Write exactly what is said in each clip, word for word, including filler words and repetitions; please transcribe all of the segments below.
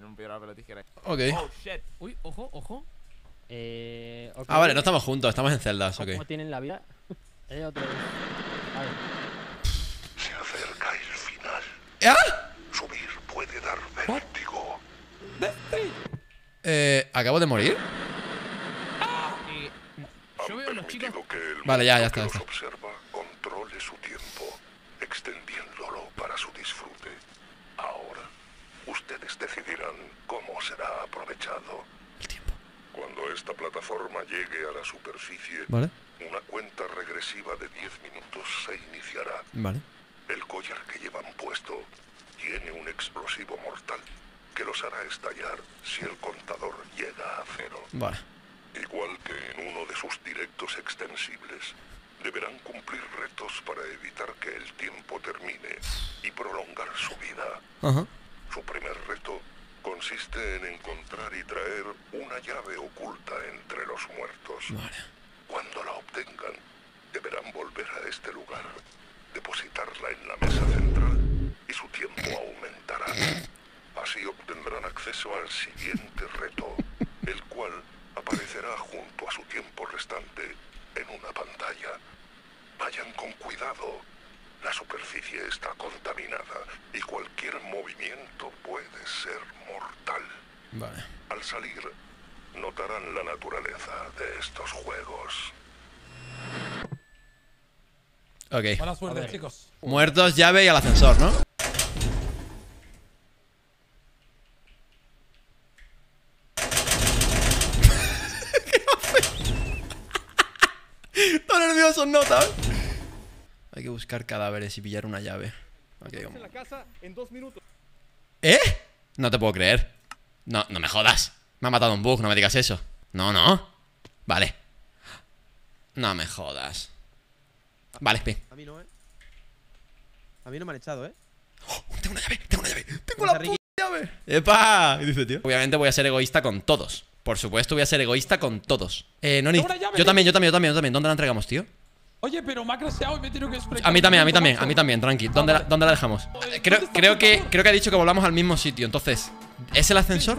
En un piedra, papel o tijera. Ok. Oh, shit. Uy, ojo, ojo. Eh, okay. Ah, vale, no estamos juntos, estamos en celdas, ok. ¿Cómo tienen la vida? Eh, otra vez. Vale. Se acerca el final. ¿Ah? Subir puede dar vértigo. Eh, ¿acabo de morir? Eh, yo veo a los chicos. Que el Vale, ya, ya que está, ya los está. observa controle su tiempo, extendiéndolo para su disfrute. Ahora, ustedes decidirán cómo será aprovechado. El tiempo. Cuando esta plataforma llegue a la superficie, Vale, una cuenta regresiva de diez minutos se iniciará. vale. El collar que llevan puesto tiene un explosivo mortal que los hará estallar si el contador llega a cero. Vale. Igual que en uno de sus directos extensibles, deberán cumplir retos para evitar que el tiempo termine y prolongar su vida. Ajá. Su primer reto consiste en encontrar y traer una llave oculta entre los muertos. Vale. Cuando la obtengan, deberán volver a este lugar, depositarla en la mesa central y su tiempo aumentará. Así obtendrán acceso al siguiente reto, el cual aparecerá junto a su tiempo restante en una pantalla. Vayan con cuidado. La superficie está contaminada y cualquier movimiento puede ser mortal. Vale. Al salir, notarán la naturaleza de estos juegos. Ok. Buena suerte, chicos. Muertos, llave y al ascensor, ¿no? Todo nervioso, no, ¿sabes? Hay que buscar cadáveres y pillar una llave. Okay, En la casa en dos minutos. ¿Eh? No te puedo creer. No, no me jodas. Me ha matado un bug, no me digas eso. No, no. Vale. No me jodas. Vale, espera. A mí no, eh. A mí no me han echado, eh. Oh, tengo una llave, tengo una llave. Tengo Vamos la a Ricky. puta llave. ¡Epa! ¿Qué dice, tío? Obviamente voy a ser egoísta con todos. Por supuesto voy a ser egoísta con todos. Eh, Noni. Tengo una llave, Yo tío. también, yo también, yo también, yo también. ¿Dónde la entregamos, tío? Oye, pero me ha crasheado y me he tenido que explicar. A mí también, a mí también, a mí también, tranqui. ¿Dónde la, dónde la dejamos? Eh, Creo, ¿dónde está creo el que contador? creo que ha dicho que volvamos al mismo sitio. Entonces, ¿es el ascensor?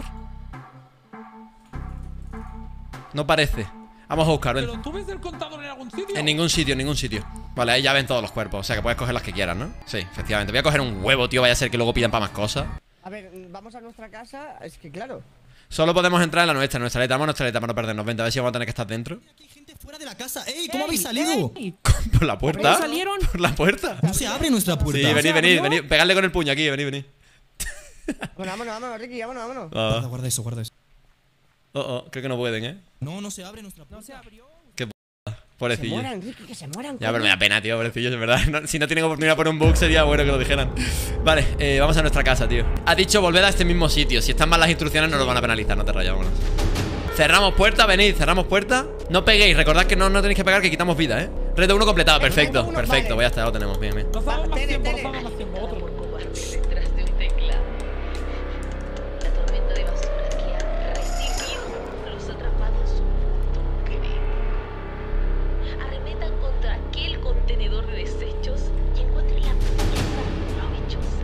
No parece. Vamos a buscar, ven. Pero tú ves el contador en algún sitio. En ningún sitio, en ningún sitio. Vale, ahí ya ven todos los cuerpos. O sea que puedes coger las que quieras, ¿no? Sí, efectivamente. Voy a coger un huevo, tío. Vaya a ser que luego pidan para más cosas. A ver, vamos a nuestra casa. Es que claro. Solo podemos entrar en la nuestra, en nuestra letra. Vamos a nuestra letra para no perdernos. Vente, a ver si vamos a tener que estar dentro. Hay gente fuera de la casa. ¡Ey! ¿Cómo habéis salido? ¿Por la puerta? ¿Cómo salieron? ¿Por la puerta? No se abre nuestra puerta. Sí, venid, venid, venid. Pegadle con el puño aquí, venid, venid. Bueno, vámonos, vámonos, Ricky, vámonos, vámonos. Ah. Guarda, guarda eso, guarda eso. Oh, oh, creo que no pueden, ¿eh? No, no se abre nuestra puerta. No se abrió. Que se Pobrecillo. mueran, Ricky, que se mueran. Ya, pero me da pena, tío, pobrecillos, en verdad. No, si no tienen oportunidad por un bug, sería bueno que lo dijeran. Vale, eh, vamos a nuestra casa, tío. Ha dicho volver a este mismo sitio. Si están mal las instrucciones, no nos van a penalizar, no te rayas, vámonos. Cerramos puerta, venid, cerramos puerta. No peguéis, recordad que no, no tenéis que pegar, que quitamos vida, ¿eh? Reto uno completado, perfecto, Reto uno, perfecto, vale. pues ya está, ya lo tenemos, bien, bien. Nos damos más Tele, tiempo, nos tele. damos más tiempo. Otro. Detrás de un teclado. La tormenta de basura que han recibido los atrapados no creen. Arremetan contra aquel contenedor de desechos y encuentren la pieza provechosa.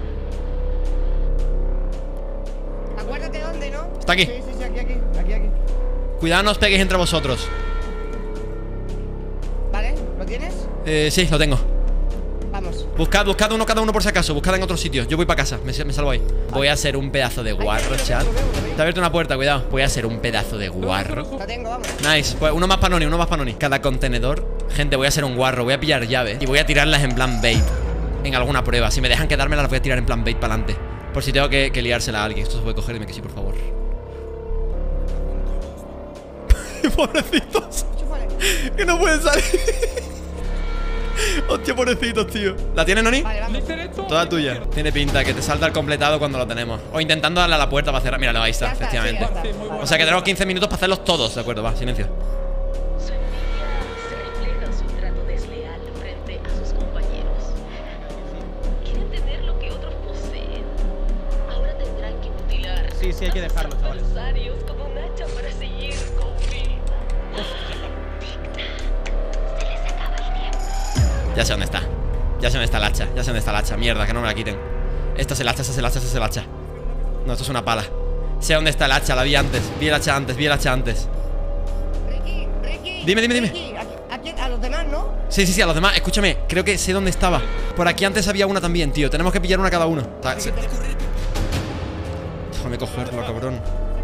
Acuérdate dónde, ¿no? Está aquí. Sí, sí, sí, aquí, aquí, aquí, aquí. Cuidado, no os peguéis entre vosotros. Vale, ¿lo tienes? Eh, sí, lo tengo. Vamos. Buscad, buscad uno cada uno por si acaso. Buscad en otro sitio. Yo voy para casa, me, me salvo ahí. Voy a ser un pedazo de guarro, chat. Te ha abierto una puerta, cuidado. Voy a ser un pedazo de guarro. Lo tengo, vamos. Nice, pues uno más para Noni, uno más para Noni. Cada contenedor. Gente, voy a ser un guarro. Voy a pillar llaves y voy a tirarlas en plan bait. En alguna prueba. Si me dejan quedármelas, las voy a tirar en plan bait para adelante. Por si tengo que, que liársela a alguien. Esto se puede coger, dime que sí, por favor. Pobrecitos. Chúfale. Que no pueden salir. Hostia, pobrecitos, tío. ¿La tienes, Noni? Vale, vamos. Clic derecho. Toda clic tuya. izquierdo. Tiene pinta que te salta el completado cuando lo tenemos. O intentando darle a la puerta para cerrar. Míralo, ahí está, Ya está, efectivamente. sí, ya está. Sí, muy bueno. O sea que tenemos quince minutos para hacerlos todos, de acuerdo, va, silencio. Su envidia se refleja en su trato desleal frente a sus compañeros. Quieren tener lo que otros poseen. Ahora tendrán que mutilar Sí, sí, hay que dejarlo, a sus chavales. adversarios como un hacha para seguir con vida. Se les acaba el tiempo. Ya sé dónde está. Ya sé dónde está el hacha. Ya sé dónde está el hacha. Mierda, que no me la quiten. Esta es el hacha, esta es el hacha, esta es el hacha. No, esto es una pala. Sé dónde está el hacha, la vi antes. Vi el hacha antes, vi el hacha antes. Ricky, Ricky. Dime, dime, dime. Ricky, aquí- aquí- a los demás, ¿no? Sí, sí, sí, a los demás, escúchame, creo que sé dónde estaba. Por aquí antes había una también, tío. Tenemos que pillar una cada uno. Ta- se- Déjame cogerlo, cabrón.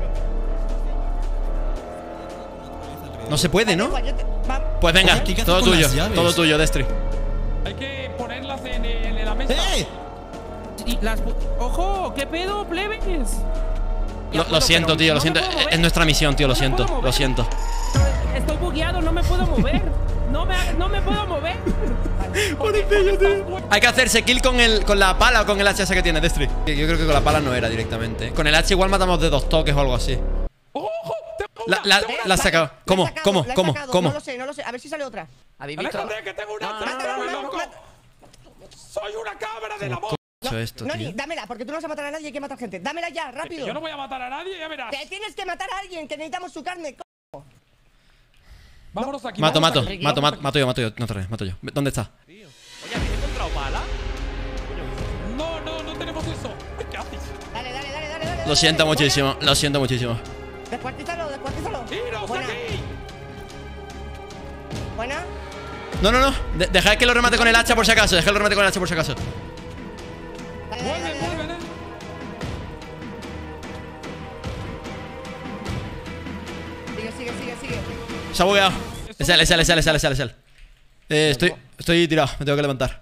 No se puede, ¿no? Igual, yo te- va- Pues venga, Oye, ¿qué haces todo con tuyo, las llaves? todo tuyo, Destry. Hay que ponerlas en, en la mesa. ¡Eh! Y las pu- ¡Ojo! ¿Qué pedo, plebes? Ya, Lo, bueno, lo siento, pero tío, lo no me siento. puedo Es mover. nuestra misión, tío, lo No me siento, puedo lo mover. siento. Estoy bugueado, no me puedo mover. No me, no me puedo mover. Pobrecillo, tío. Hay que hacerse kill con el con la pala o con el hacha esa que tiene, Destry. Yo creo que con la pala no era directamente. Con el hacha igual matamos de dos toques o algo así. ¡Ojo! ¡Tengo La, una! la, ¡Tengo una! la has sacado. La he ¿Cómo? sacado, ¿Cómo? la he ¿Cómo? sacado, ¿Cómo? No lo sé, no lo sé. A ver si sale otra. ¿Habéis visto? ¡Aléjate, que tengo una! No, no, ¡Tengo no, una, no, loco! ¡Soy una cabra del amor! Hecho esto, Noni, tío. dámela, porque tú no vas a matar a nadie, hay que matar gente. Dámela ya, rápido. Yo no voy a matar a nadie, ya verás. Te tienes que matar a alguien, que necesitamos su carne. co- Vámonos aquí. Mato, vamos mato, aquí, mato, vamos mato, mato yo, mato yo. No te ríes, mato yo. ¿Dónde está? Oye, ¿habéis encontrado pala? aquí. No, no, no tenemos eso. ¿Qué haces? Dale, dale, dale, dale, dale. Lo siento dale. muchísimo, lo siento muchísimo. Buena. Descuartízalo, descuartízalo. ¡Iros Buena. aquí! Buena. No, no, no. De- dejad que lo remate con el hacha por si acaso. Dejad que lo remate con el hacha por si acaso. Dale, dale, ¡Vuelven, dale, dale. vuelven, eh! Sigue, sigue, sigue, sigue. Se ha bugueado. Es él, es él, es él, es él, es él, es él. Eh, estoy, estoy tirado, me tengo que levantar.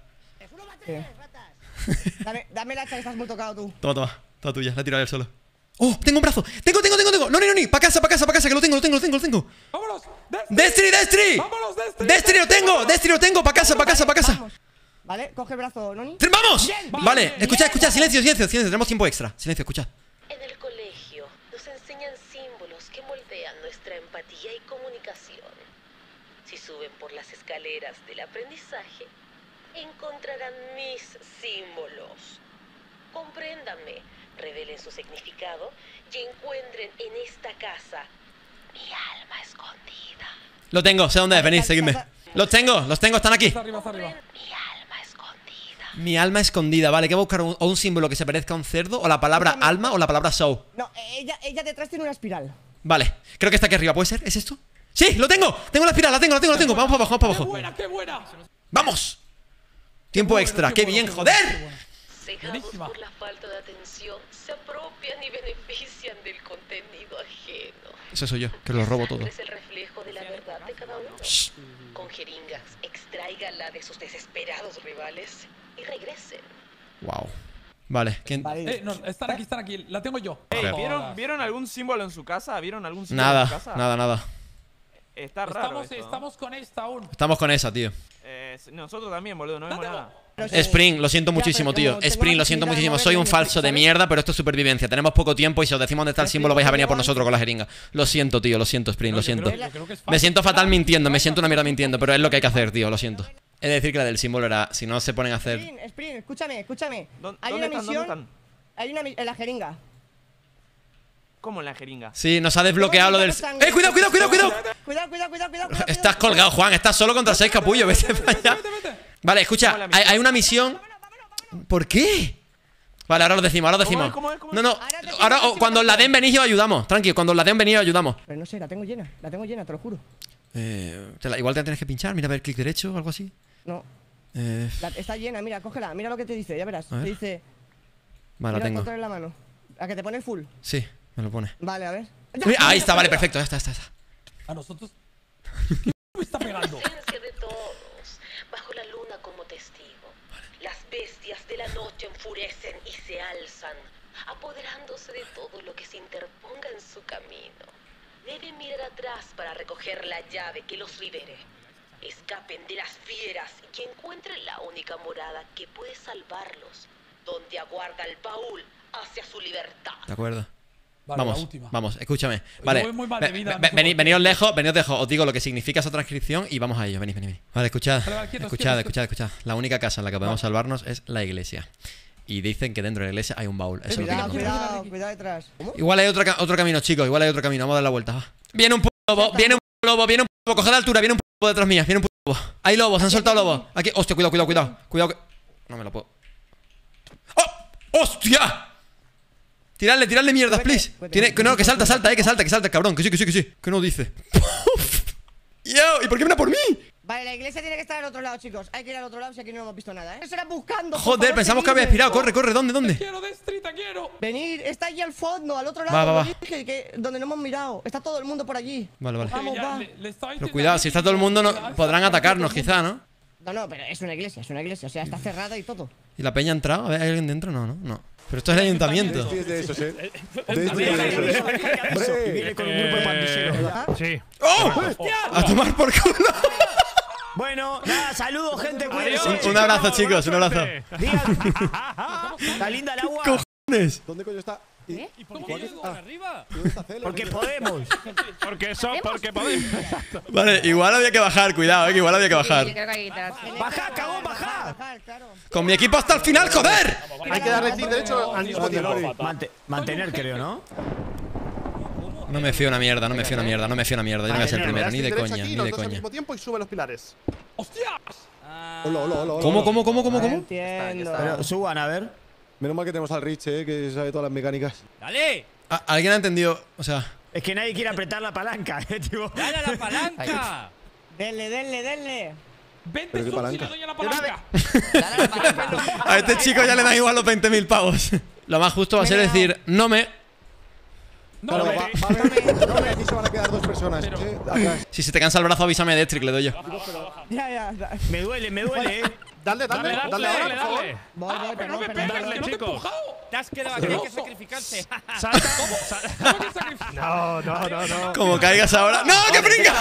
Dame, dame la hacha que estás muy tocado tú. Toma, toma, toda tuya, la he tirado él solo. ¡Oh! ¡Tengo un brazo! ¡Tengo, tengo, tengo, tengo! ¡No, no, no! ¡Pa' casa, pa' casa, pa' casa! ¡Que lo tengo, lo tengo, lo tengo, lo tengo! ¡Vámonos! ¡Destry! ¡Destry, Destry! ¡Vámonos, Destry! ¡Destry lo tengo! ¡Destry lo tengo! ¡Pa' casa, pa' casa, pa' casa! Vamos. Vale, coge el brazo, Noni. ¡Vamos! Bien, Vale, bien, escucha, bien. escucha, silencio, silencio, silencio. Tenemos tiempo extra. Silencio, escucha. En el colegio nos enseñan símbolos que moldean nuestra empatía y comunicación. Si suben por las escaleras del aprendizaje, encontrarán mis símbolos. Compréndanme, revelen su significado y encuentren en esta casa mi alma escondida. Lo tengo, sé dónde es, venid, seguidme. Los tengo, los tengo, están aquí. Está arriba, está arriba. Mi alma escondida. Mi alma escondida, vale, ¿qué buscar? Un, o un símbolo que se parezca a un cerdo, o la palabra Escúchame. alma, o la palabra soul. No, ella, ella detrás tiene una espiral. Vale, creo que está aquí arriba, ¿puede ser? ¿Es esto? ¡Sí! ¡Lo tengo! Tengo la espiral, la tengo, la tengo, la tengo. Vamos para abajo, vamos para ¡Qué abajo. buena, qué buena! ¡Vamos! Tiempo bueno, extra, qué ¡qué bueno, bien, qué bueno, qué joder! bueno. Cegados Buenísima. por la falta de atención, se apropian y benefician del contenido ajeno. Ese soy yo, que lo robo todo. Es el reflejo de la verdad de cada uno. Con jeringas, extráiganla de sus desesperados rivales y regresen. Wow. Vale, ¿quién? Vale. Eh, no, están aquí, están aquí. La tengo yo. Ey, Joder. ¿vieron, ¿vieron algún símbolo en su casa? ¿Vieron algún símbolo en su Nada, casa? nada, nada. Está raro Estamos, esto, ¿no? estamos con esta aún. Estamos con esa, tío. Eh, nosotros también, boludo, no La vemos tengo. nada. Pero sí. Spring, lo siento Ya, muchísimo, pero tío. como tengo Spring, la lo siento posibilidad de muchísimo. moverme, Soy un me falso de ¿sabes? mierda, pero esto es supervivencia. Tenemos poco tiempo y si os decimos dónde está el símbolo vais a venir a por nosotros con la jeringa. Lo siento, tío, lo siento, Spring, lo Yo siento. creo- yo creo que es Me fácil. siento fatal mintiendo, me siento una mierda mintiendo, pero es lo que hay que hacer, tío, lo siento. He de decir que la del símbolo era, si no se ponen a hacer... Spring, Spring, escúchame, escúchame. ¿Dó- Hay ¿Dónde una están? ¿Dónde misión. están? Hay una mi- en la jeringa. ¿Cómo en la jeringa? Sí, nos ha desbloqueado lo del... Sangre. ¡Eh, cuidado, cuidado, cuidado, cuidado! Cuidado, cuidado, cuidado, cuidado. cuidado. Estás colgado, Juan, estás solo contra seis capullos, vete para allá. Vete, vete. Vale, escucha, ¿Cómo la hay, misión? hay una misión... ¿Por qué? Vale, ahora lo decimos, ahora lo decimos. ¿Cómo es? ¿Cómo es? No, no, Ahora te digo ahora la oh, cuando os la den venís y os ayudamos. Tranquilo, cuando os la den venís y os ayudamos. Pero no sé, la tengo llena, la tengo llena, te lo juro. Eh, te la- igual te la tienes que pinchar, mira a ver, clic derecho o algo así. No, Eh, la- está llena, mira, cógela, mira lo que te dice, ya verás. A ver. Te dice. vale, la mira el tengo. control en la mano. La que te pone el full. Sí, me lo pone. Vale, a ver. Mira, ahí está, vale, perfecto, ya está, ya está, ya está. A nosotros. ¿Qué me está pegando? Presencia de todos, bajo la luna como testigo. Las bestias de la noche enfurecen y se alzan, apoderándose de todo lo que se interponga en su camino. Deben mirar atrás para recoger la llave que los libere. Escapen de las fieras y encuentren la única morada que puede salvarlos, donde aguarda el baúl hacia su libertad. De acuerdo. Vale, la Vamos, última. vamos, escúchame. Yo Vale, voy muy mal de ve- vida, ve- no sé vení- por qué. veníos lejos, veníos lejos. Os digo lo que significa esa transcripción y vamos a ello. Venid, venid, venid. Vale, escuchad, Vale, vale, quietos, escuchad, quietos, escuchad, escuchad. La única casa en la que podemos salvarnos es la iglesia. Y dicen que dentro de la iglesia hay un baúl. Eso es lo que Cuidado, nos dice. cuidado, cuidado detrás. ¿Cómo? Igual hay otro, ca- otro camino, chicos. Igual hay otro camino. Vamos a dar la vuelta. Va. Viene un puto lobo, viene un puto lobo, viene un puto lobo. Coged altura, viene un puto lobo detrás mía. Viene un puto lobo. Hay lobos, han soltado lobos. Aquí, hostia, cuidado, cuidado, cuidado. Cuidado que. No me lo puedo. ¡Oh! ¡Hostia! Tiradle, tiradle mierdas, please. Cuéntame. Tiene, que no, que salta, salta, eh, que salta, que salta, cabrón. Que sí, que sí, que sí. Que no dice. Yo, ¿y por qué viene por mí? Vale, la iglesia tiene que estar al otro lado, chicos. Hay que ir al otro lado si aquí no hemos visto nada, ¿eh? Eso era buscando. por Joder, favor, pensamos que había seguidme. expirado. Corre, corre, ¿dónde, dónde? Quiero, Destry, te quiero. Venir, está allí al fondo, al otro lado. Va, va, lo va. dije, que, donde no hemos mirado. Está todo el mundo por allí. Vale, vale. Vamos, Ya, va. le- le estaba Pero intentando cuidado, si está todo el mundo no, decir, podrán atacarnos quizá, ¿no? No, no, pero es una iglesia, es una iglesia. O sea, está cerrada y todo. ¿Y la peña ha entrado? A ver, ¿hay alguien dentro? No, no, no. Pero esto es el ayuntamiento. Sí, es de esos, eh. A De ver, a ver, esos, a ver, eh. Hombre. Viene con un grupo de pandilleros. ¿Ah? Sí. ¡Oh! ¡A tomar por culo! Bueno, nada, saludos, gente. Cuídense. Un, un abrazo, chicos, un abrazo. Digan. Está linda el agua. Cojones. ¿Dónde coño está? ¿Y ¿Y por qué yo arriba? dónde está Celo? Porque podemos. Porque eso, porque podemos. Vale, igual había que bajar, cuidado, eh, que igual había que Yo bajar. creo que hay que quitarse. Baja, cagón, baja. Bajar, claro. Con mi equipo hasta el final, joder. Hay que darle clic derecho al mismo tiempo. Mante- mantener, creo, ¿no? No me fío una mierda, no me fío una mierda, no me fío una mierda. Yo no voy a ser el primero, ni de Derecha coña, aquí, ni los de dos al coña. mismo tiempo y sube los pilares. ¡Hostias! Hola, hola, hola, hola. ¿Cómo, cómo, cómo, cómo, No cómo? entiendo. Pero suban, a ver. Menos mal que tenemos al Rich, eh, que sabe todas las mecánicas. ¡Dale! ¿A- ¿Alguien ha entendido? O sea, Es que nadie quiere apretar la palanca, eh, tipo. ¡Dale a la palanca! Denle, denle, denle. Vente, Pero qué Susi, palanca. le doy a la palanca. a este chico ya le dan igual los veinte mil pavos. Lo más justo va a ser decir, no me. No, Claro, me- va, va a haber. No, aquí se van a quedar dos personas, Pero- eh. Atrás. Si se te cansa el brazo, avísame de Electric, le doy yo. Ya, ya. ya. Me duele, me duele, eh. Dale, dale, Dale, dale, dale, ahora, dale, por favor. dale. Voy, voy, Pero perdón, no me perdón. pegues, Dale, que no te he chicos. empujado. Te has quedado aquí, hay que sacrificarse. Salta. ¿Cómo que sacrificio? No, no, no, no. Como caigas ahora. ¡No, qué brinca!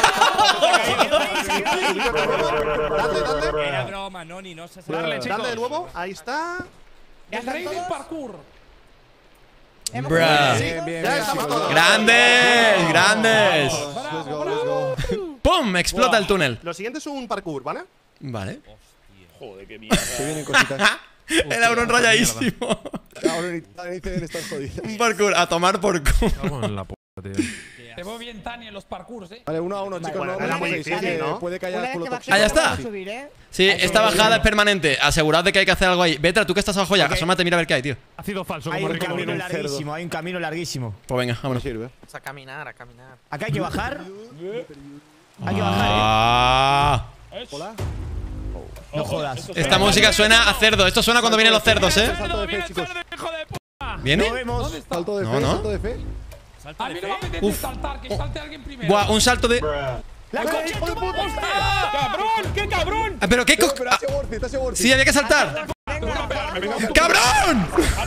Dale, dale. Era broma, Noni, no se sabe. Dale, dale de nuevo. Ahí está. El rey del parkour. Hemos Bruh. conseguido, Bien, chicos. bien, bien. chicos. ¡Grandes! ¡Grandes! Let's go, let's go. ¡Pum! Explota el túnel. Lo siguiente es un parkour, ¿vale? Vale. Se vienen cositas. El Auron rayadísimo. Ahora dicen estar jodidas. Un parkour a tomar por culo. Te veo bien, Tani, en los parkours, eh. Vale, uno a uno, chicos. Bueno, No, era no muy podéis, difícil, eh, ¿no? Puede que Una haya vez culo que tóxico. bajemos, Ah, ya está. vamos a subir, ¿eh? Sí, esta bajada es permanente. Asegurad de que hay que hacer algo ahí. Vetra, tú que estás abajo ya. Asómate, mira a ver qué hay, tío. Ha sido falso, Hay como un Rico camino Morty. larguísimo, hay un camino larguísimo. Pues venga, No vámonos. sirve. A caminar, a caminar. Acá hay que bajar. Hay que bajar, Ah. Hola. eh. No jodas. Esta música suena a cerdo. Esto suena cuando vienen los cerdos, ¿eh? Salto de fe, Viene el chicos. cerdo, hijo de puta. ¿Viene? Nos vemos. ¿Dónde está? Salto de No, fe, no. salto de fe. A mí no me apetece Uf. saltar, que salte alguien primero. Buah, un salto de. ¡La coche tu madre! ¡Cabrón! ¡Qué cabrón! Ah, pero qué co. Pero Ah, hace worth it, hace worth it. sí, había que saltar. Venga, ¡Cabrón!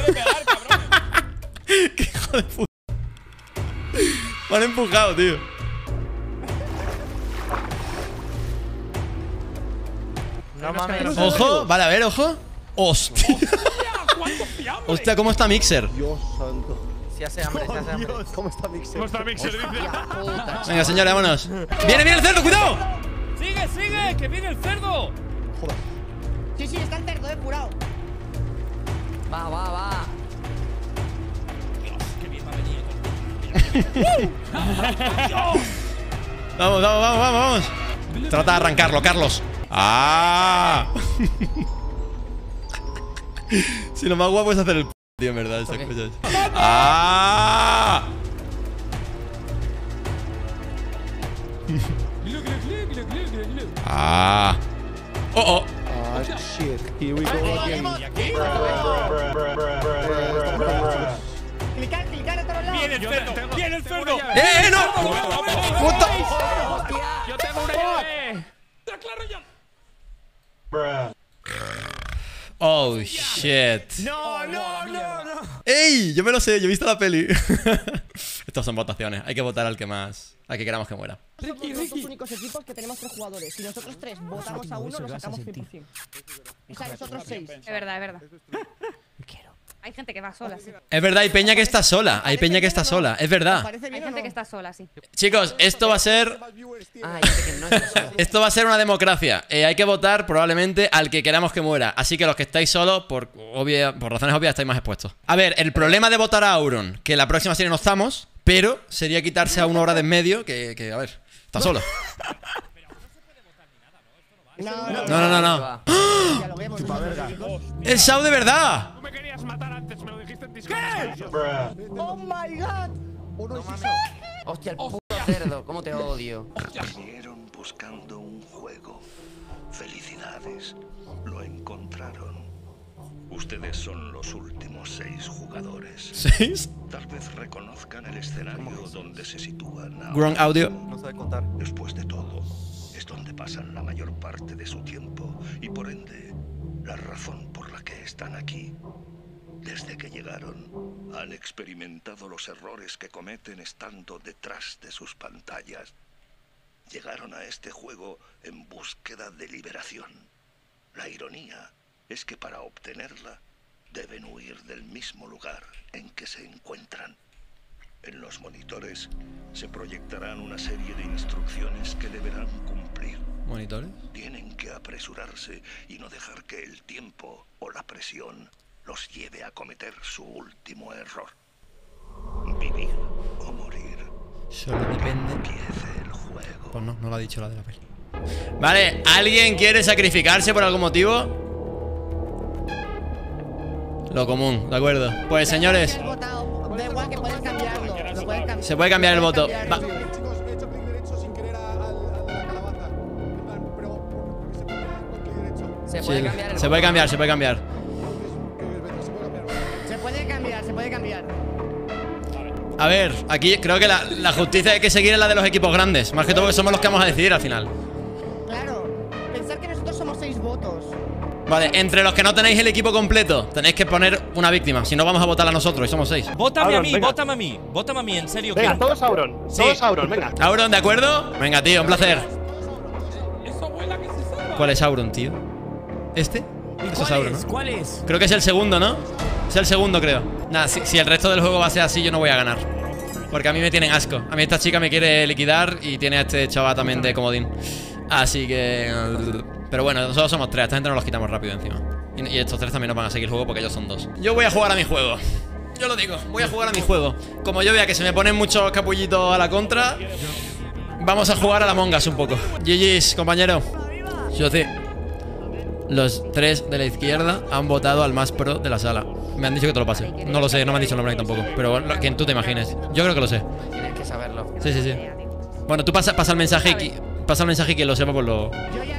¡Qué hijo de puta! Me han empujado, tío. No mames. Ojo, vale, a ver, ojo. Hostia. ¡Cuánto fiambre! Hostia, ¿cómo está Mixer? Dios santo. Si hace hambre, si hace hambre. ¿Cómo está Mixer? ¿Cómo está Mixer? Dice. Venga, señores, vámonos. ¡Viene, viene el cerdo! ¡Cuidado! ¡Sigue, sigue! ¡Que viene el cerdo! Sí, sí, está el cerdo, eh, curado. Va, va, va. ¡Qué bien me ha venido! Vamos, vamos, vamos, vamos, vamos. Trata de arrancarlo, Carlos. ¡Ah! Si lo más guapo es hacer el p, tío, en verdad, estas cosas. ¡Ah! ¡Ah! ¡Oh, oh! Ah, shit. Here we go again. Clicar, clicar a todos lados. ¡Viene el cerdo! ¡Viene el cerdo! ¡Eh, no! ¡Puta! ¡Yo tengo una llave! ¡Ya, claro, ya! Oh, shit. No, no, no, no. ¡Ey! Yo me lo sé, yo he visto la peli. Estos son votaciones. Hay que votar al que más. Al que queramos que muera. Somos los dos únicos equipos que tenemos tres jugadores. Si nosotros tres votamos a uno, lo sacamos cien por cien. O sea, nosotros seis. Es verdad, es verdad. Hay gente que va sola, sí. Es verdad, hay peña que está sola. Hay peña que está sola. Es verdad. ¿Parece Hay bien o gente no? que está sola, sí. Chicos, esto va a ser. Ah, ya sé que no es eso. Esto va a ser una democracia. Eh, hay que votar probablemente al que queramos que muera. Así que los que estáis solos, por, obvia, por razones obvias, estáis más expuestos. A ver, el problema de votar a Auron, que la próxima serie no estamos, pero sería quitarse a una hora de en medio, que, que a ver, está solo. No, No, no, no, no. Ya lo vemos. ¡El Shao de verdad! Tú me querías matar antes, me lo dijiste en ¡Oh, my God! No mames. Hostia, el puto cerdo, cómo te odio. Vinieron buscando un juego. Felicidades, lo encontraron. Ustedes son los últimos seis jugadores. ¿Seis? Tal vez reconozcan el escenario donde se sitúan ahora. Wrong audio. No sabe contar. Después de todo, es donde pasan la mayor parte de su tiempo y por ende, la razón por la que están aquí. Desde que llegaron, han experimentado los errores que cometen estando detrás de sus pantallas. Llegaron a este juego en búsqueda de liberación. La ironía es que para obtenerla, deben huir del mismo lugar en que se encuentran. En los monitores se proyectarán una serie de instrucciones que deberán cumplir. ¿Monitores? Tienen que apresurarse y no dejar que el tiempo o la presión los lleve a cometer su último error. Vivir o morir. Solo depende. Empiece el juego. Pues no, no lo ha dicho la de la peli. Vale, ¿alguien quiere sacrificarse por algún motivo? Lo común, de acuerdo. Pues señores, Da igual que puedes cambiarlo. Lo puedes cambiar. se puede cambiar el voto. Va- Chicos, he hecho clic derecho sin querer a- al, al de la calabaza. En plan, pero ¿por qué se pone con clic derecho? Se sí, puede cambiar el se puede cambiar, se puede cambiar. Se puede cambiar, se puede cambiar. A ver, aquí creo que la, la justicia hay que seguir es la de los equipos grandes. Más que todo porque somos los que vamos a decidir al final. Claro. Pensar que nosotros somos seis votos. Vale, entre los que no tenéis el equipo completo, tenéis que poner una víctima. Si no, vamos a votar a nosotros y somos seis. Vótame Auron, a mí, venga. vótame a mí, vótame a mí, en serio. Venga, que- todos Auron. Sí. Todos Auron, venga. Auron, ¿de acuerdo? Venga, tío, un placer. Eso abuela que se salva. ¿Cuál es Auron, tío? ¿Este? Eso es ¿Cuál Auron, es? ¿no? ¿Cuál es? Creo que es el segundo, ¿no? Es el segundo, creo. Nada, si, si el resto del juego va a ser así, yo no voy a ganar. Porque a mí me tienen asco. A mí esta chica me quiere liquidar y tiene a este chaval también de comodín. Así que... Pero bueno, nosotros somos tres. A esta gente nos los quitamos rápido encima. Y, y estos tres también nos van a seguir el juego porque ellos son dos. Yo voy a jugar a mi juego. Yo lo digo, voy a jugar a mi juego. Como yo vea que se me ponen muchos capullitos a la contra, vamos a jugar a la Among Us un poco. G G's, compañero. Yo sí. Los tres de la izquierda han votado al más pro de la sala. Me han dicho que te lo pase. No lo sé, no me han dicho el nombre tampoco. Pero lo, quien tú te imagines. Yo creo que lo sé. Tienes que saberlo. Sí, sí, sí. Bueno, tú pasa, pasa el mensaje y qui- pasa el mensaje y quien lo sepa, pues lo.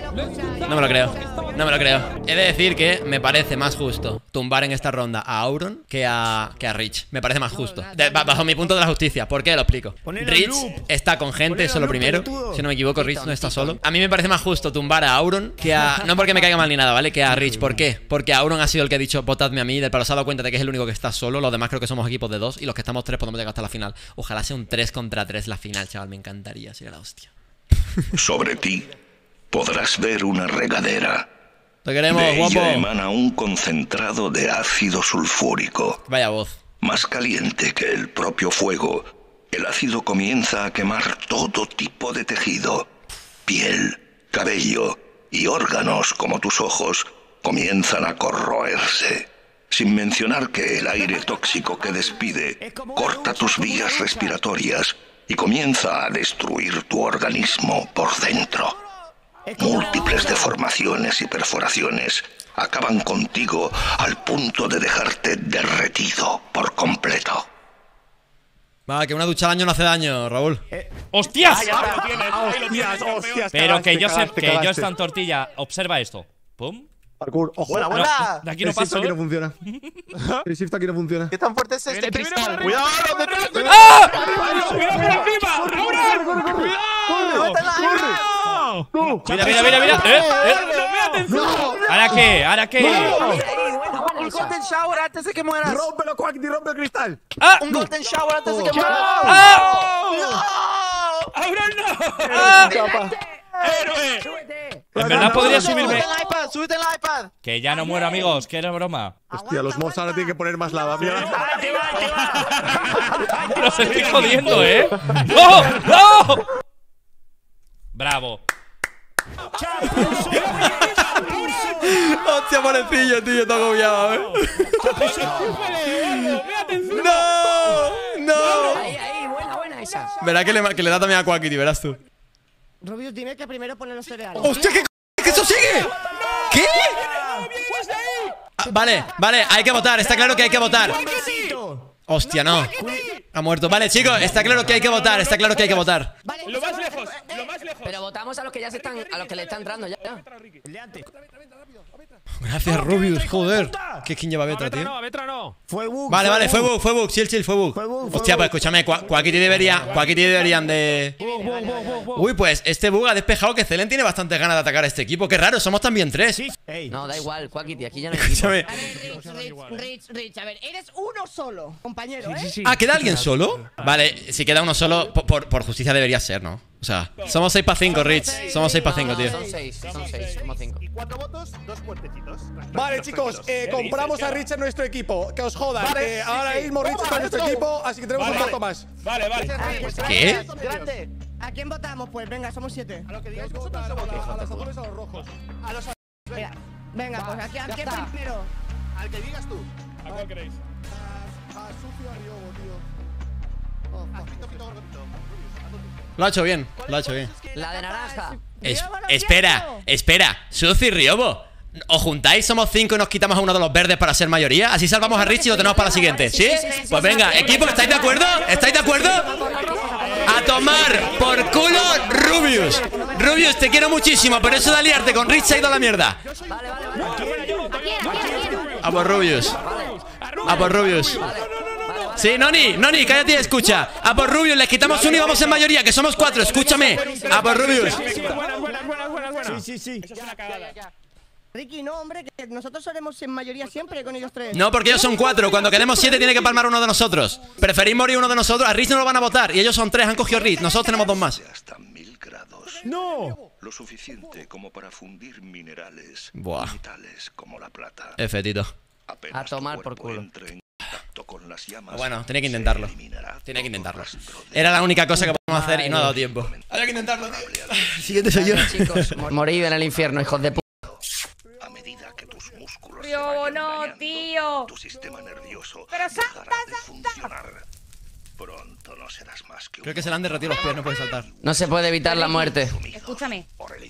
No me lo creo. No me lo creo. He de decir que me parece más justo tumbar en esta ronda a Auron que a, que a Rich. Me parece más justo. De- ba- bajo mi punto de la justicia. ¿Por qué? Lo explico. Ponelo en Rich loop. está con gente, Ponelo eso es lo en loop, primero. pelotudo. Si no me equivoco, Rich no está solo. A mí me parece más justo tumbar a Auron que a. No porque me caiga mal ni nada, ¿vale? Que a Rich. ¿Por qué? Porque Auron ha sido el que ha dicho votadme a mí. Del palo se ha dado cuenta de que es el único que está solo. Los demás creo que somos equipos de dos. Y los que estamos tres podemos llegar hasta la final. Ojalá sea un tres contra tres la final, chaval. Me encantaría. Sería la hostia. Sobre ti podrás ver una regadera. Te queremos, De ella guapo. emana un concentrado de ácido sulfúrico. Vaya voz. Más caliente que el propio fuego, el ácido comienza a quemar todo tipo de tejido. Piel, cabello y órganos como tus ojos comienzan a corroerse. Sin mencionar que el aire tóxico que despide corta tus vías respiratorias y comienza a destruir tu organismo por dentro. Múltiples deformaciones y perforaciones acaban contigo al punto de dejarte derretido por completo. Va, que una ducha al año no hace daño, Raúl. ¡Hostias! Ahí lo tienes, ahí lo tienes, hostias. Pero que cagaste, yo sé cagaste, que yo cagaste. está en tortilla. Observa esto. Pum. Parkour, ojo. Buena, buena. No, de aquí no El shift paso, aquí ¿eh? no funciona. El shift aquí no funciona. ¿Qué tan fuerte es este cristal? ¡Cuidado! ¡Detrás! ¡Ah! Mira, mira, mira, mira. ¿Eh? ¿Eh? ¿Ahora qué? ¿Ahora qué? Un golden shower antes de que mueras. ¡Rómpelo, Quackity! ¡Rompe el cristal! ¡Ah! Un golden shower antes de que mueras. ¡Ah! ¡Auron no! ¡Ah! ¡Héroe! En verdad podría subirme. Súbete el iPad, súbete el iPad. Que ya no muero, amigos. Que era broma. Hostia, los mobs ahora tienen que poner más lava. Mira. Los estoy jodiendo, ¿eh? ¡No! ¡No! Bravo. Hostia, pobrecillo, tío, está agobiado, ¿eh? ¡No! ¡No! Ahí, ahí, buena, buena esa. Verá que le, que le da también a Quackity, verás tú. Rubius, dime que primero pone los cereales. ¡Hostia, qué c***! ¡Que eso sigue! ¿Qué? vale, vale, hay que votar, está claro que hay que votar. Hostia, no. Ha muerto. Vale, chicos, está claro que hay que votar, está claro que hay que votar. Lo más lejos, lo más lejos. Pero votamos a los que ya se están, a los que le están entrando ya. Gracias, Rubius, joder. ¿Qué skin lleva Vetra, tío? No, Vetra no. Fue bug. Vale, vale, fue bug, fue bug, chill, chill, fue bug. Hostia, pues escúchame, Quackity debería, Quackity deberían de... Uy, pues este bug ha despejado que Zelen tiene bastantes ganas de atacar a este equipo. Qué raro, somos también tres. No, da igual, Quackity, aquí ya no hay equipo. Escúchame. Rich, Rich, Rich, a ver, eres uno solo, compañero, ¿eh? Ah, ¿queda alguien solo? Vale, si queda uno solo, por, por, por justicia debería ser, ¿no? O sea, somos seis para cinco, Rich. Somos seis para cinco, tío. Son seis, son seis, como cinco. Y cuatro votos, dos puertecitos. Vale, chicos, eh, compramos a Rich en nuestro equipo. Que os jodan. Vale, eh, ahora sí, sí. mismo Rich está en nuestro equipo, así que tenemos Vale. un voto más. Vale, vale. ¿Qué? Grande. ¿A quién votamos? Pues venga, somos siete. A lo que digáis vosotros, a, la- a los azules o a los rojos. A los Venga, venga, pues aquí, ¿a quién primero? Al que digas tú. ¿A cuál queréis? A, a Sucio, a Riobo, tío. Oh, fuck. Pito, pito, gordito. Lo ha hecho bien, lo ha hecho bien. La de naranja. Es- espera, espera, Suzy y Riobo. ¿Os juntáis? Somos cinco y nos quitamos a uno de los verdes para ser mayoría. Así salvamos a Rich y lo tenemos para la siguiente. ¿Sí? Pues venga, equipo, ¿estáis de acuerdo? ¿Estáis de acuerdo? A tomar por culo Rubius. Rubius, te quiero muchísimo, pero eso de aliarte con Rich se ha ido a la mierda. Vale, vale, vale. A por Rubius. A por Rubius. Sí, Noni, Noni, cállate y escucha. A por Rubius, les quitamos uno y vamos en mayoría, que somos cuatro, escúchame. A por Rubius. Buenas, buenas, buenas, buenas, buenas. Sí, sí, sí. Eso es una cagada. Ricky, no, hombre, que nosotros seremos en mayoría siempre con ellos tres. No, porque ellos son cuatro. Cuando quedemos siete tiene que palmar uno de nosotros. Preferís morir uno de nosotros. A Rich no lo van a votar. Y ellos son tres, han cogido Rich. Nosotros tenemos dos más. De hasta mil grados. No. Lo suficiente como para fundir minerales Buah. y metales como la plata. F, Tito. Apenas A tomar tu por cuerpo culo. entre en contacto con las llamas, Bueno, tenía que intentarlo. se eliminará Tenía que todo intentarlo. rastro de Era la única cosa que podemos hacer y no ha dado tiempo. Había que intentarlo, tío. Siguiente soy yo. Chicos, morid en el infierno, hijos de puta. a medida que tus músculos se Riobo, vayan no, dañando, tío. tu sistema nervioso Pero salta, dejará de funcionar. Pronto no serás más que Creo un que se le han derretido los pies, no puede saltar. No se puede evitar la muerte. Escúchame. por el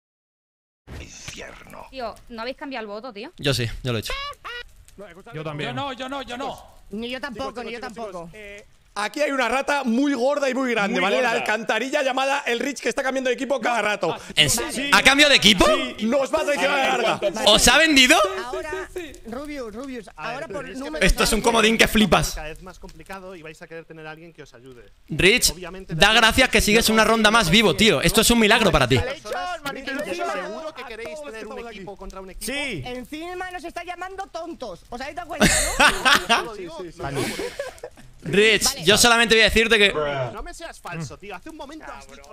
infierno. Tío, ¿no habéis cambiado el voto, tío? Yo sí, yo lo he hecho. Yo también. Yo no, yo no, yo no. Ni yo tampoco, ni yo tampoco. Aquí hay una rata muy gorda y muy grande, Muy ¿vale? La gorda. alcantarilla llamada el Rich que está cambiando de equipo cada rato. ¿En- ¿Ha cambiado de equipo? Nos va a traicionar a la larga. ¿Os ha vendido? Ahora, Rubius, Rubius, ahora por número. Esto es un comodín que flipas. Cada vez más complicado y vais a querer tener a alguien que os ayude. Rich, da gracias que sigues una ronda más vivo, tío. Esto es un milagro para ti. Seguro que queréis tener un equipo contra un equipo. Sí. Encima nos está llamando tontos. ¿Os habéis dado cuenta, no? Yo lo digo, lo digo. Rich, yo solamente voy a decirte que... No me seas falso, tío. Hace un momento has dicho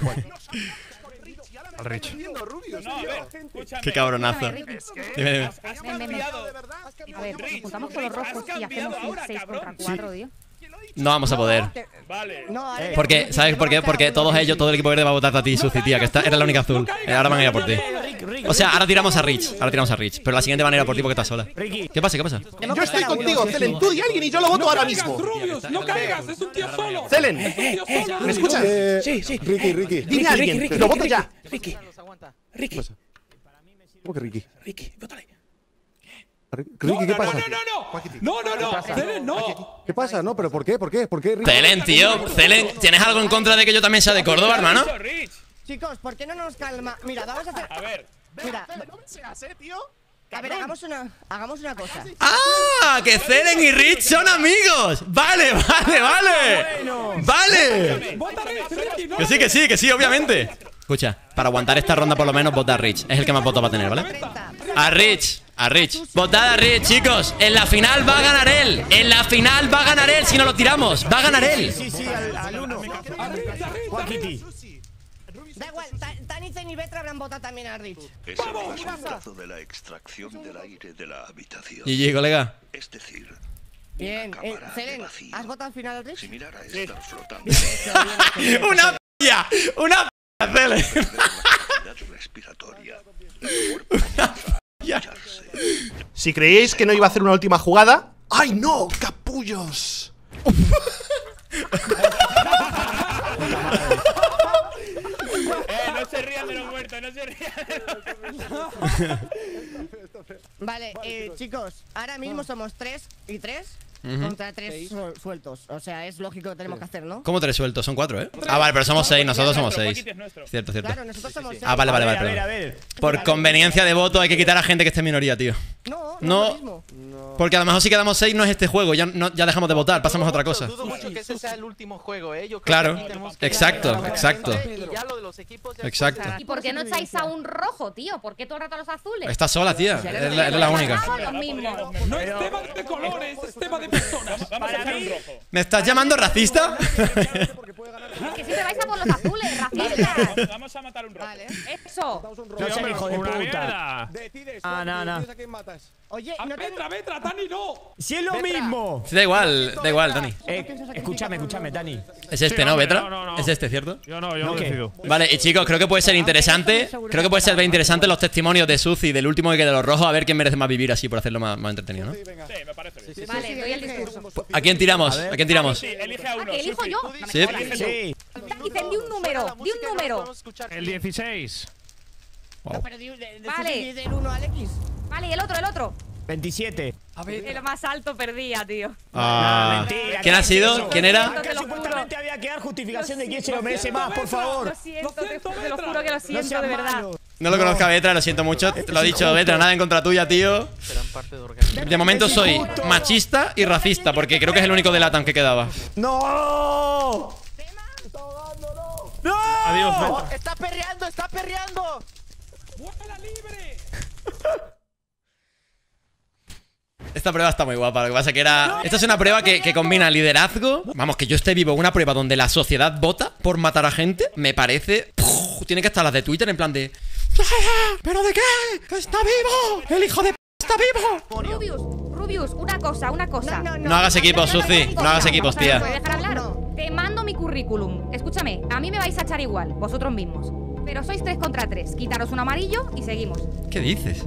Al Rich. No, a ver, escúchame. Qué cabronazo. Escúchame, Ricky. Dime, dime. Has Ven, ven, ven. cambiado. A ver, nos juntamos con los Rich, has rojos y cambiado hacemos un ahora, seis cabrón. contra cuatro, tío. No vamos a poder. Vale. No, ahora ya- Porque, ¿sabes por qué? Porque todos ellos, todo el equipo verde va a votarte a ti, Suzy, tía, que esta era la única azul. Eh, Ahora van a ir a por ti. O sea, ahora tiramos a Rich. Ahora tiramos a Rich. Pero la siguiente van a ir a por ti porque estás sola. ¿Qué pasa? ¿Qué pasa? Yo estoy contigo, Celen. Tú y alguien y yo lo voto No ahora caigas, mismo. Rubius, no caigas, es un tío solo. Celen, Es un tío solo. ¿me escuchas? Sí, sí. Ricky, Ricky. Dime a alguien. Lo voto ya. Ricky, Ricky, ¿Cómo que Ricky? Ricky, vótale. Ricky, ¿qué pasa? No, no, no, no, no, no, no, Celen, no. ¿Qué pasa? No, pero ¿por qué? ¿Por qué? ¿Por qué, Ricky? Celen, tío. Celen, ¿tienes algo en contra de que yo también sea de Córdoba, hermano? Rich. Chicos, ¿por qué no nos calma? Mira, vamos a hacer. A ver. Mira, No me seas, eh, tío. a ver, hagamos una, hagamos una cosa. ¡Ah! ¡Que Celen y Rich son amigos! ¡Vale, vale, vale! ¡Vale! Vótale, Ricky, no. Que sí, que sí, que sí, obviamente. Escucha, para aguantar esta ronda por lo menos vota a Rich. Es el que más votos va a tener, ¿vale? A Rich, a Rich. Votad a Rich, chicos. En la final va a ganar él. En la final va a ganar él si no lo tiramos. Va a ganar él. Sí, sí, al, al uno. Quackity. Da igual, Ta- Tanicen y Vetra habrán votado también a Rich. Es el resultado de la extracción del aire de la habitación. G G, colega. Es decir, Bien, una eh, cámara de Celen, vacío, ¿has votado al final a Rich? similar a estar flotando. ¡Una p***! ¡Una p***, Celen! Capacidad respiratoria. El cuerpo comienza a hincharse. Si creíais que no iba a hacer una última jugada. ¡Ay, no! ¡Capullos! Eh, no se rían de los muertos, no se rían de los muertos. Vale, eh, chicos, ahora mismo somos tres y tres Ujú. contra tres su- sueltos. O sea, es lógico que tenemos que hacer, ¿no? ¿Cómo tres sueltos? Son cuatro, ¿eh? Ah, vale, pero somos seis, nosotros somos seis. Cierto, cierto. Claro, nosotros somos seis. Ah, vale, vale, vale. A ver, a perdón. ver. Por conveniencia de voto hay que quitar a gente que esté en minoría, tío. No, No, no. porque a lo mejor si quedamos seis no es este juego, ya, no, ya dejamos de votar, pasamos a otra cosa. Dudo mucho que ese sea el último juego, ¿eh? Yo creo Claro, que aquí tenemos que exacto, darle a la exacto. gente y ya lo de los equipos ya Exacto. ¿Y por qué no echáis a un rojo, tío? ¿Por qué todo el rato a los azules? Estás sola, tía. Eres la, eres la única. Son los mismos. No es tema de colores, es tema de personas. Para mí, ¿Me estás llamando racista? Que siempre vais a por los azules, racistas. vamos a matar un rojo. Vale. Eso. No sé, hijo de Una puta. mierda. Decides. Ah, no, no. decides a quién matas. Oye, A no te... Petra, Petra, Tani no. Si es lo mismo. Da igual, da igual, Dani. Eh, escúchame, escúchame, Dani. Es este, Sí, ¿no, hombre, Betra? no, no, no. Es este, ¿cierto? Yo no, yo ¿No no qué? decido. Vale, y chicos, creo que puede ser interesante. Creo que puede ser interesante los testimonios de Suzy del último que quede de los rojos, a ver quién merece más vivir así por hacerlo más, más entretenido, ¿no? Sí, venga. Sí, me parece bien. Vale, doy el discurso. ¿A quién tiramos? ¿A quién tiramos? Sí, elige a ¿A uno. que elijo Susi. yo? No me Sí. jodas. Sí. Dicen, di un número, di un número. El dieciséis. Wow. Pero di- de, de, Vale. del uno al X. Vale, y el otro, el otro. veintisiete. El más alto perdía, tío. Ah, mentira, ¿quién ha ¿qué sido? es eso? ¿Quién era? Te Acá lo juro. supuestamente había que dar justificación de quién se lo merece más, por favor. Lo siento, te, siento, te lo Petra. juro que lo No siento, seas de verdad. malo. No lo conozco a Betra, lo siento mucho. Te lo ha dicho Betra, nada en contra tuya, tío. Serán parte de organización. De momento soy machista y racista, porque creo que es el único de Latam que quedaba. ¡No! ¡No! Adiós, Betra. ¡Está perreando, está perreando! ¡Vuela libre! Esta prueba está muy guapa, lo que pasa que era... Esta es una prueba que, que combina liderazgo. Vamos, que yo esté vivo en una prueba donde la sociedad vota por matar a gente, me parece... Puf, tiene que estar las de Twitter en plan de... ¿Pero de qué? ¡Que está vivo! ¡El hijo de p está vivo! Rubius, Rubius, una cosa, una cosa. No hagas equipos, Suzy, no hagas equipos, tía. ¿Me dejar hablar? Te mando mi currículum. Escúchame, a mí me vais a echar igual, vosotros mismos. Pero sois tres contra tres. Quitaros un amarillo y seguimos. ¿Qué dices?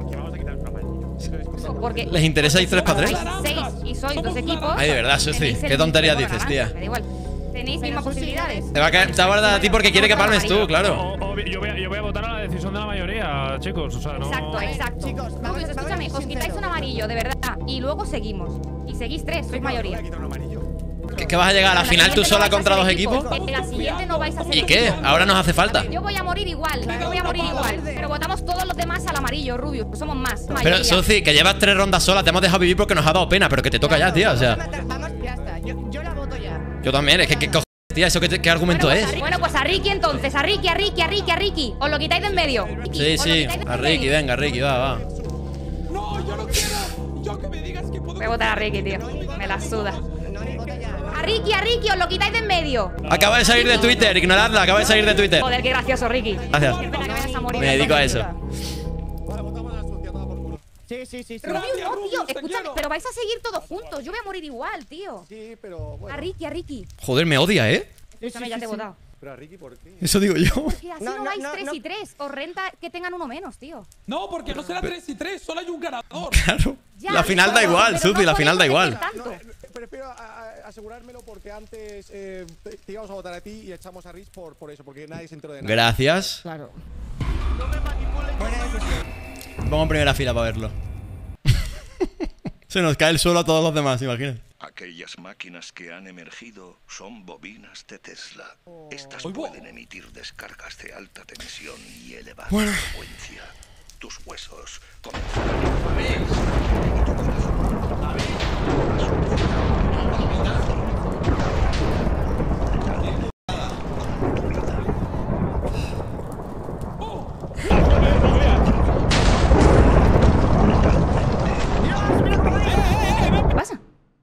Porque ¿Les interesa ir tres para tres? sois seis y sois dos equipos. Ay, de verdad, Suzy, tenéis el qué tonterías mismo dices, naranja, tía. Me da igual. Tenéis mismas posibilidades. Te va a caer, te va a guardar a ti porque quiere que palmes tú, claro. O- o- yo, voy a, yo voy a votar a la decisión de la mayoría, chicos. O sea, no. Exacto, exacto. Chicos, vamos- Rubius, vamos a escúchame, ser os quitáis sinceros. un amarillo, de verdad. Y luego seguimos. Y seguís tres, sois mayoría. ¿Qué, qué vas a llegar a la final tú sola contra dos equipos? En la siguiente no vais a ser ¿Y qué? equipo. Ahora nos hace falta. Yo voy a morir igual, yo voy a morir igual. Pero votamos todos los demás al amarillo, Rubius. Somos más. Pero, mayoría. Suzy, que llevas tres rondas sola, te hemos dejado vivir porque nos ha dado pena, pero que te toca ya, tía, o sea. Vamos, ya está. Yo, yo la voto ya. Yo también, es que, ¿qué cojones, tía? ¿Eso qué, qué argumento bueno, es? pues a Ricky, bueno, pues a Ricky entonces, a Ricky, a Ricky, a Ricky, a Ricky. Os lo quitáis de en medio. Ricky, Sí, os lo sí, quitáis de a en Ricky, medio. venga, Ricky, va, va. No, yo no quiero. Yo que me digas que puedo. Voy a votar a Ricky, tío. Me la suda. A Ricky, a Ricky, os lo quitáis de en medio. Acaba de salir de Twitter, ignoradla, acaba de salir de Twitter. Joder, qué gracioso, Ricky. Gracias. Qué pena que vayas a morir. Me dedico a eso. Sí, sí, sí, sí. Rubius, no, Rubius, tío, te escúchame, quiero. pero vais a seguir todos juntos. Yo voy a morir igual, tío. Sí, pero bueno. A Ricky, a Ricky. Joder, me odia, ¿eh? Escúchame, ya te he votado. Pero a Ricky, ¿por qué? Eso digo yo. Porque así No, no, no, vais no, tres no. y tres. Os renta que tengan uno menos, tío. No, porque no será tres y tres, solo hay un ganador. Claro. Ya, La final da pero igual, no Suzy, la final da podéis igual. hacer tanto. Prefiero a- a- asegurármelo porque antes eh, te, te íbamos a votar a ti y echamos a Rich por, por eso, porque nadie se enteró de nada. Gracias. Claro. Vamos en primera fila para verlo. Se nos cae el suelo a todos los demás, imagina. Aquellas máquinas que han emergido son bobinas de Tesla. Estas Oigo. pueden emitir descargas de alta tensión y elevada Bueno. frecuencia. Tus huesos comenzarán y tu corazón. ¿Qué pasa?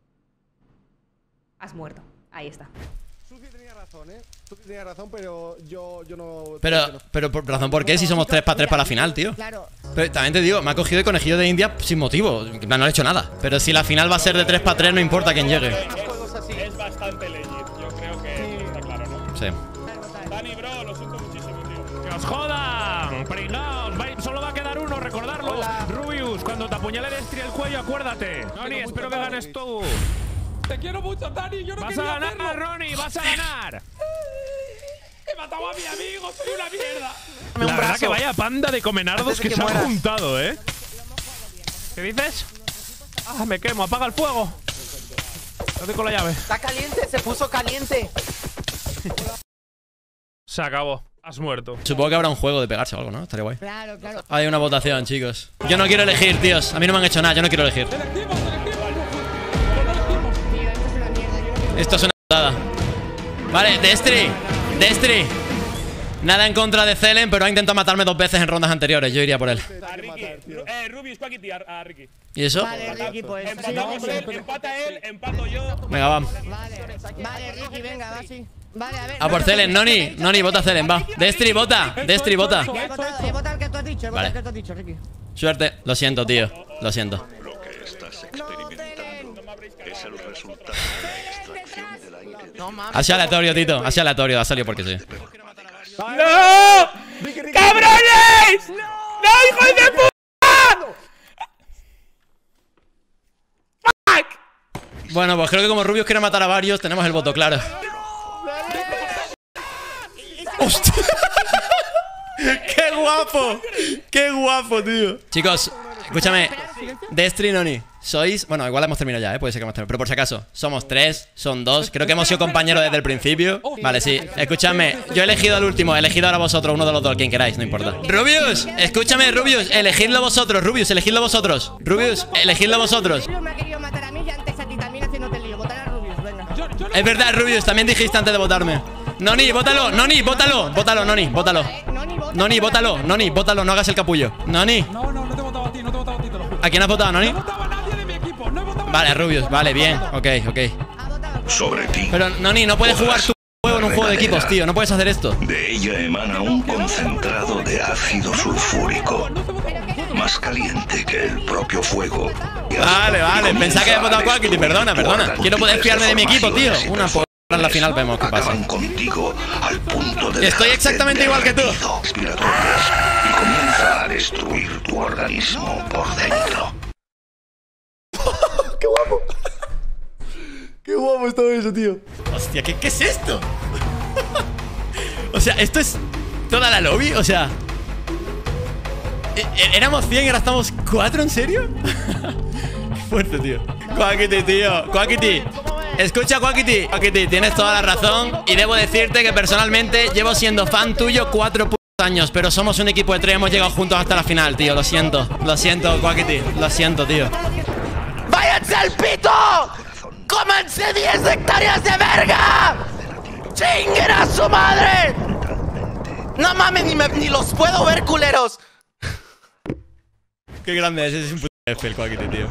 Has muerto. Ahí está. Suzy tenía razón, ¿eh? Suzy tenía razón, pero yo, yo no... Pero, pero por razón, ¿por qué? Si somos tres para tres para la final, tío. Claro. Pero también te digo, me ha cogido el conejillo de India sin motivo. En plan, no he hecho nada. Pero si la final va a ser de tres para tres, no importa quién llegue. Es bastante legit, yo creo que está claro, ¿no? Sí. Dani, bro, lo siento muchísimo, tío. ¡Que os jodan! ¡Pringaos! Vai- Solo va a quedar uno, recordarlo. Rubius, cuando te apuñale Destri el cuello, acuérdate. Ronnie, espero que ganes tú. Te quiero mucho, Dani, yo no Vas a quería ganar, hacerlo. Ronnie, vas a ganar. He matado a mi amigo, soy una mierda. La verdad que vaya panda de comenardos Antes de que que se han mueras. juntado, ¿eh? ¿Qué dices? Ah, me quemo, apaga el fuego. No con la llave. Está caliente, se puso caliente. Se acabó. Has muerto. Supongo que habrá un juego de pegarse o algo, ¿no? Estaría guay. Claro, claro. Hay una votación, chicos. Yo no quiero elegir, tíos. A mí no me han hecho nada, yo no quiero elegir. Esto es una putada. Vale, Destry. Destry. Nada en contra de Zelen, pero ha intentado matarme dos veces en rondas anteriores. Yo iría por él. A Ricky. Eh, Rubius, Quackity a, a Ricky. ¿Y eso? Vale, Ricky, pues. Empatamos sí, él, sí. empata él, empato yo. Venga, vamos. Vale, vale, Ricky, venga, va así. Vale, a ver. A por Zelen, Noni. Noni, vota a Zelen, va. Destry, vota. Destry, vota. He votado, he votado el que tú has dicho, he votado Vale. el que tú has dicho, Ricky. Suerte. Lo siento, tío. Lo siento. Lo que estás experimentando es el resultado de la extracción del aire. No mames. Ha sido aleatorio, Tito. Ha sido aleatorio. Ha salido porque sí. ¡No! ¡Cabrones! ¡No, hijos de puta! Bueno, pues creo que como Rubius quiere matar a varios, tenemos el voto claro. ¡Hostia! ¡Qué guapo! ¡Qué guapo, tío! Chicos, escúchame. Destry y Noni, sois... Bueno, igual hemos terminado ya, ¿eh? Puede ser que hemos terminado. Pero por si acaso, somos tres, son dos. Creo que hemos sido compañeros desde el principio. Vale, sí. Escúchame, yo he elegido al último. He elegido ahora vosotros, uno de los dos, quien queráis, no importa. Rubius, escúchame, Rubius. Elegidlo vosotros, Rubius, elegidlo vosotros. Rubius, elegidlo vosotros. Rubius me ha querido matar a mí y antes a ti también haciéndote el lío. Votar a Rubius, venga. Es verdad, Rubius, también dijiste antes de votarme. Noni, vótalo, Noni, vótalo. Vótalo, Noni, vótalo. Noni, vótalo, Noni, vótalo, no hagas el capullo. Noni. No, no, no te he votado a ti, no te he votado a ti, te lo juro. ¿A quién has votado, Noni? No he votado a nadie de mi equipo, no he votado a Vale, Rubius, vale, bien, ok, ok. Sobre ti. Pero, Noni, no puedes jugar tu juego en un juego de equipos, tío, no puedes hacer esto. De ella emana un concentrado de ácido sulfúrico, más caliente que el propio fuego. Vale, vale, pensaba que habías votado a Quackity, perdona, perdona. Quiero poder fiarme de mi equipo, tío. Una por en la final vemos qué pasa. Contigo al punto de Estoy exactamente igual que tú. Respiratorias y comienza a destruir tu organismo por dentro. ¡Qué guapo! ¡Qué guapo está eso, tío! Hostia, ¿qué, qué es esto? O sea, ¿esto es toda la lobby? O sea... ¿Éramos cien y ahora estamos cuatro? ¿En serio? Qué fuerte, tío. Quackity, tío. Quackity. Escucha, Quackity. Quackity, tienes toda la razón. Y debo decirte que personalmente llevo siendo fan tuyo cuatro años. Pero somos un equipo de tres. Hemos llegado juntos hasta la final, tío. Lo siento. Lo siento, Quackity. Lo siento, tío. ¡Váyanse al pito! ¡Cómanse diez hectáreas de verga! ¡Chinguen a su madre! No mames, ni, me, ni los puedo ver, culeros. Qué grande es, ese es un puto F el Quackity, tío.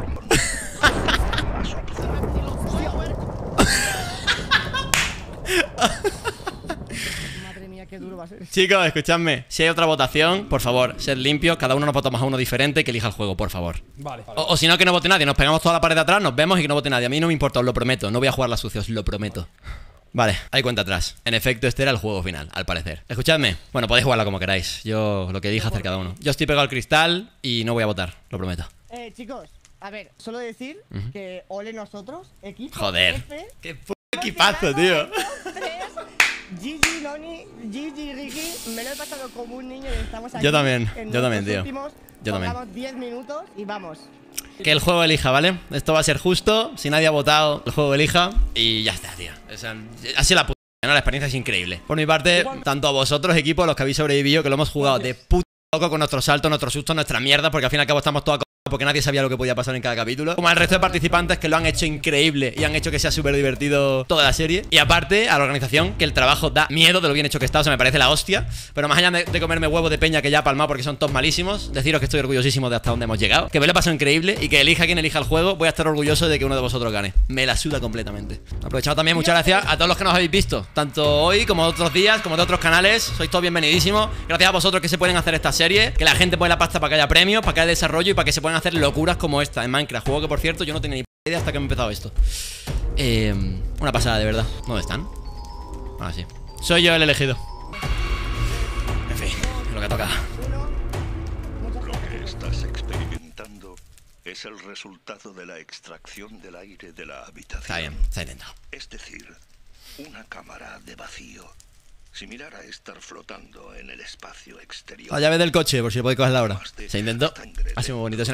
Madre mía, qué duro va a ser. Chicos, escuchadme. Si hay otra votación, por favor, sed limpios. Cada uno nos votamos a uno diferente que elija el juego, por favor. Vale. O, o si no, que no vote nadie. Nos pegamos toda la pared de atrás, nos vemos y que no vote nadie. A mí no me importa, os lo prometo. No voy a jugar la sucia, os lo prometo. Vale, hay cuenta atrás. En efecto, este era el juego final, al parecer. Escuchadme. Bueno, podéis jugarla como queráis. Yo lo que elija hacer cada uno. Yo estoy pegado al cristal y no voy a votar, lo prometo. Eh, chicos, a ver, solo decir Ujú. que ole nosotros, equipo Joder. F, Qué puto equipazo, tío. Gigi, Noni, Gigi, Ricky, me lo he pasado como un niño y estamos aquí. Yo también, en yo también, nuestros tío. últimos, Yo también. pongamos diez minutos y vamos. Que el juego elija, ¿vale? Esto va a ser justo. Si nadie ha votado, el juego elija. Y ya está, tío. O sea, ha sido la puta, ¿no? La experiencia es increíble. Por mi parte, tanto a vosotros, equipo, los que habéis sobrevivido, que lo hemos jugado de puta loco con nuestros saltos, nuestros sustos, nuestra mierda, porque al fin y al cabo estamos todos porque nadie sabía lo que podía pasar en cada capítulo. Como al resto de participantes que lo han hecho increíble y han hecho que sea súper divertido toda la serie. Y aparte, a la organización, que el trabajo da miedo de lo bien hecho que está, o sea, me parece la hostia. Pero más allá de, de comerme huevos de peña que ya ha palmado porque son todos malísimos, deciros que estoy orgullosísimo de hasta dónde hemos llegado. Que me lo he pasado increíble y que elija quien elija el juego, voy a estar orgulloso de que uno de vosotros gane. Me la suda completamente. Aprovechamos también, muchas gracias a todos los que nos habéis visto, tanto hoy como otros días, como de otros canales. Sois todos bienvenidísimos. Gracias a vosotros que se pueden hacer esta serie, que la gente pone la pasta para que haya premios, para que haya desarrollo y para que se puedan hacer locuras como esta en Minecraft. Juego que, por cierto, yo no tenía ni idea hasta que he empezado esto. Eh, una pasada, de verdad. ¿Dónde están? Ah, sí. Soy yo el elegido. En fin, lo que toca. Lo que estás experimentando es el resultado de la extracción del aire de la habitación. Está bien, está intentado. Es decir, una cámara de vacío, similar a estar flotando en el espacio exterior. La llave del coche, por si podéis cogerla ahora. Se intentó. Ha sido muy bonito, es una experiencia.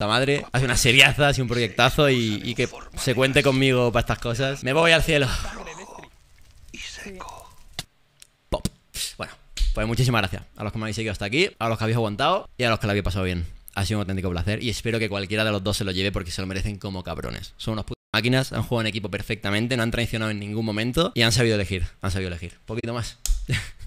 puta madre. Ha sido una seriaza, ha sido un proyectazo y, y que se cuente conmigo para estas cosas. Me voy al cielo. Pop. Bueno, pues muchísimas gracias a los que me habéis seguido hasta aquí, a los que habéis aguantado y a los que lo habéis pasado bien. Ha sido un auténtico placer y espero que cualquiera de los dos se lo lleve porque se lo merecen como cabrones. Son unos putos máquinas, han jugado en equipo perfectamente, no han traicionado en ningún momento y han sabido elegir, han sabido elegir. Un poquito más.